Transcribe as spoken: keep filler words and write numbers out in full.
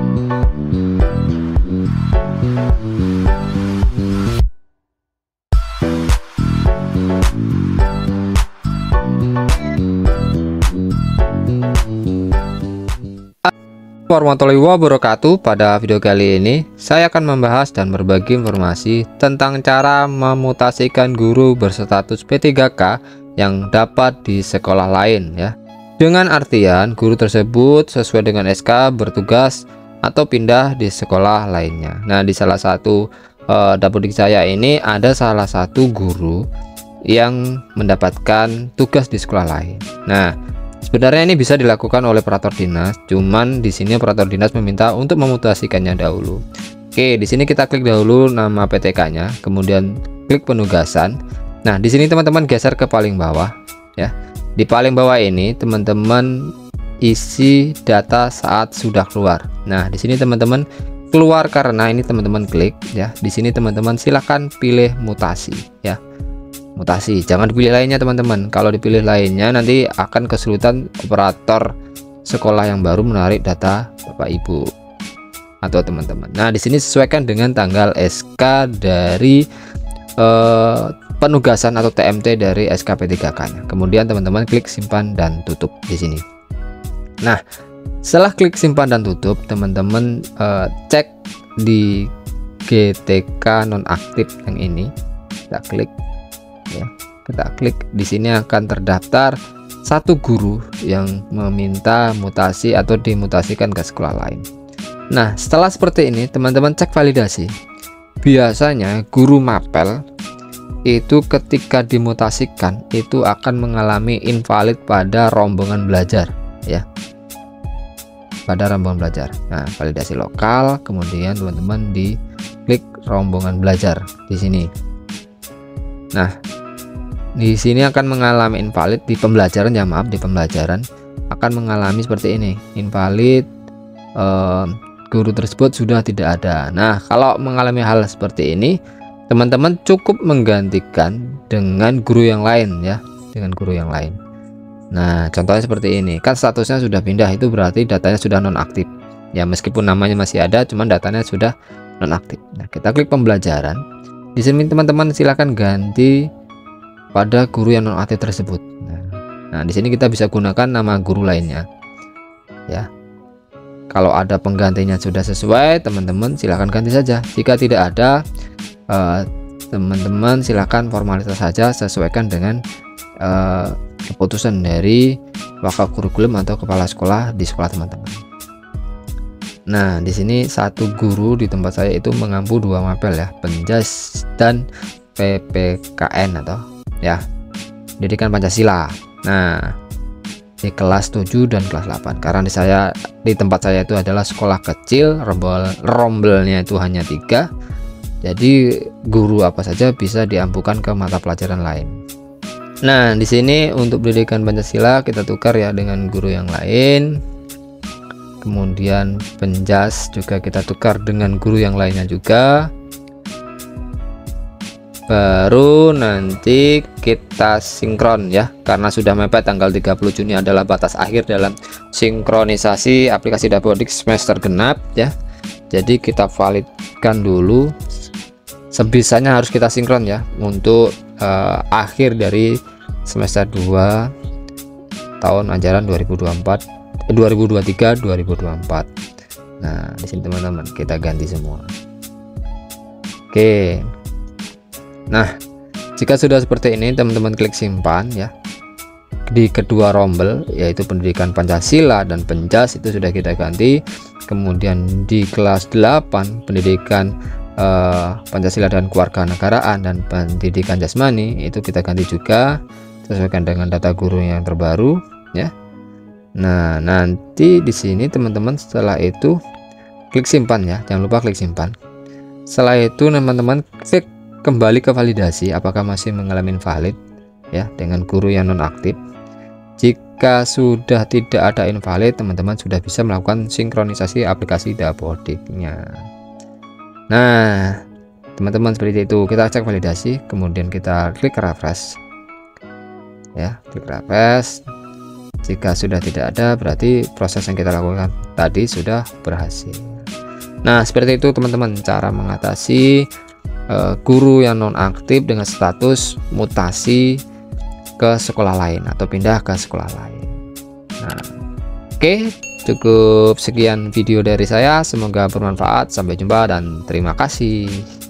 Warahmatullahi wabarakatuh. Pada video kali ini saya akan membahas dan berbagi informasi tentang cara memutasikan guru berstatus P tiga K yang dapat di sekolah lain ya. Dengan artian guru tersebut sesuai dengan S K bertugas atau pindah di sekolah lainnya. Nah, di salah satu uh, dapodik saya ini ada salah satu guru yang mendapatkan tugas di sekolah lain. Nah, sebenarnya ini bisa dilakukan oleh operator dinas, cuman di sini operator dinas meminta untuk memutasikannya dahulu. Oke, di sini kita klik dahulu nama P T K-nya, kemudian klik penugasan. Nah, di sini teman-teman geser ke paling bawah ya. Di paling bawah ini teman-teman isi data saat sudah keluar. Nah, di sini teman-teman keluar karena ini teman-teman klik ya. Di sini teman-teman silahkan pilih mutasi ya. Mutasi, jangan dipilih lainnya teman-teman. Kalau dipilih lainnya nanti akan kesulitan operator sekolah yang baru menarik data Bapak Ibu atau teman-teman. Nah, di sini sesuaikan dengan tanggal S K dari eh, penugasan atau T M T dari S K P tiga K-nya. Kemudian teman-teman klik simpan dan tutup di sini. Nah, setelah klik simpan dan tutup, teman-teman eh, cek di G T K nonaktif yang ini. Kita klik ya, kita klik di sini akan terdaftar satu guru yang meminta mutasi atau dimutasikan ke sekolah lain. Nah, setelah seperti ini teman-teman cek validasi. Biasanya guru mapel itu ketika dimutasikan itu akan mengalami invalid pada rombongan belajar ya, pada rombongan belajar. Nah, validasi lokal, kemudian teman-teman di klik rombongan belajar di sini. Nah, di sini akan mengalami invalid di pembelajaran ya, maaf di pembelajaran akan mengalami seperti ini, invalid eh, guru tersebut sudah tidak ada. Nah, kalau mengalami hal seperti ini teman-teman cukup menggantikan dengan guru yang lain ya, dengan guru yang lain. Nah, contohnya seperti ini, kan statusnya sudah pindah, itu berarti datanya sudah nonaktif ya, meskipun namanya masih ada cuman datanya sudah nonaktif. Nah, kita klik pembelajaran. Di sini teman-teman silahkan ganti pada guru yang nonaktif tersebut. Nah, nah di sini kita bisa gunakan nama guru lainnya ya. Kalau ada penggantinya sudah sesuai, teman-teman silahkan ganti saja. Jika tidak ada, teman-teman uh, silahkan formalitas saja, sesuaikan dengan uh, keputusan dari wakil kurikulum atau kepala sekolah di sekolah teman-teman. Nah, di sini satu guru di tempat saya itu mengampu dua mapel ya, Penjas dan P P K N atau ya pendidikan Pancasila. Nah, di kelas tujuh dan kelas delapan, karena di saya di tempat saya itu adalah sekolah kecil, rombel rombelnya itu hanya tiga, jadi guru apa saja bisa diampukan ke mata pelajaran lain. Nah, di sini untuk pendidikan Pancasila kita tukar ya dengan guru yang lain. Kemudian Penjas juga kita tukar dengan guru yang lainnya juga. Baru nanti kita sinkron ya, karena sudah mepet tanggal tiga puluh Juni adalah batas akhir dalam sinkronisasi aplikasi dapodik semester genap ya. Jadi kita validkan dulu, sebisanya harus kita sinkron ya untuk uh, akhir dari semester dua tahun ajaran dua ribu dua puluh empat dua ribu dua puluh tiga dua ribu dua puluh empat. Nah, di sini teman-teman kita ganti semua. Oke. Nah, jika sudah seperti ini teman-teman klik simpan ya. Di kedua rombel yaitu pendidikan Pancasila dan Penjas itu sudah kita ganti. Kemudian di kelas delapan pendidikan uh, Pancasila dan Kewarganegaraan dan pendidikan jasmani itu kita ganti juga, sesuaikan dengan data guru yang terbaru ya. Nah, nanti di sini teman-teman setelah itu klik simpan ya, jangan lupa klik simpan. Setelah itu teman-teman klik kembali ke validasi apakah masih mengalami invalid ya dengan guru yang nonaktif. Jika sudah tidak ada invalid, teman-teman sudah bisa melakukan sinkronisasi aplikasi dapodiknya. Nah, teman-teman seperti itu, kita cek validasi, kemudian kita klik refresh ya, klik refresh. Jika sudah tidak ada, berarti proses yang kita lakukan tadi sudah berhasil. Nah, seperti itu teman-teman cara mengatasi uh, guru yang nonaktif dengan status mutasi ke sekolah lain atau pindah ke sekolah lain. Nah, oke, okay, cukup sekian video dari saya, semoga bermanfaat. Sampai jumpa dan terima kasih.